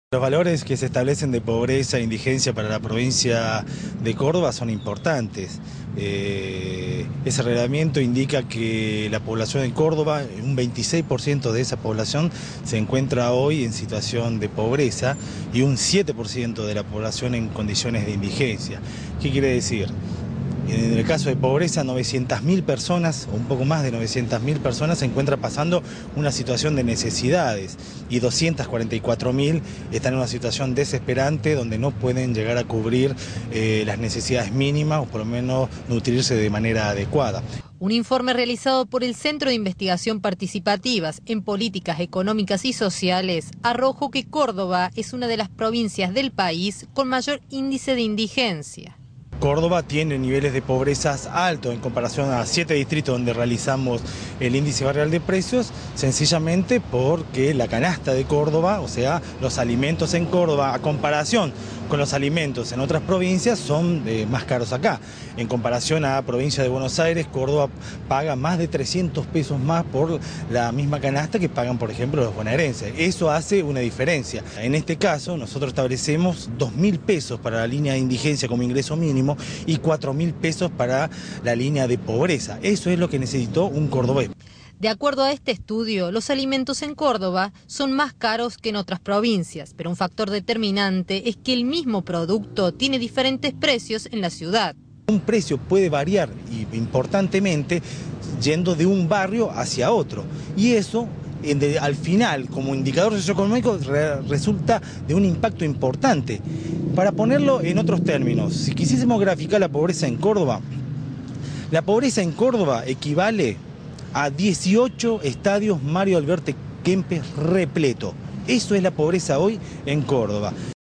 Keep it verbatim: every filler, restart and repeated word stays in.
Los valores que se establecen de pobreza e indigencia para la provincia de Córdoba son importantes. Eh, ese reglamento indica que la población de Córdoba, un veintiséis por ciento de esa población se encuentra hoy en situación de pobreza y un siete por ciento de la población en condiciones de indigencia. ¿Qué quiere decir? En el caso de pobreza, novecientas mil personas, o un poco más de novecientas mil personas, se encuentran pasando una situación de necesidades y doscientas cuarenta y cuatro mil están en una situación desesperante donde no pueden llegar a cubrir eh, las necesidades mínimas o por lo menos nutrirse de manera adecuada. Un informe realizado por el Centro de Investigación Participativas en Políticas Económicas y Sociales arrojó que Córdoba es una de las provincias del país con mayor índice de indigencia. Córdoba tiene niveles de pobreza altos en comparación a siete distritos donde realizamos el índice barrial de precios, sencillamente porque la canasta de Córdoba, o sea, los alimentos en Córdoba, a comparación con los alimentos en otras provincias, son eh, más caros acá. En comparación a la provincia de Buenos Aires, Córdoba paga más de trescientos pesos más por la misma canasta que pagan, por ejemplo, los bonaerenses. Eso hace una diferencia. En este caso, nosotros establecemos dos mil pesos para la línea de indigencia como ingreso mínimo y cuatro mil pesos para la línea de pobreza. Eso es lo que necesitó un cordobés. De acuerdo a este estudio, los alimentos en Córdoba son más caros que en otras provincias, pero un factor determinante es que el mismo producto tiene diferentes precios en la ciudad. Un precio puede variar importantemente yendo de un barrio hacia otro, y eso al final, como indicador socioeconómico, resulta de un impacto importante. Para ponerlo en otros términos, si quisiésemos graficar la pobreza en Córdoba, la pobreza en Córdoba equivale a dieciocho estadios Mario Alberto Kempes repleto. Eso es la pobreza hoy en Córdoba.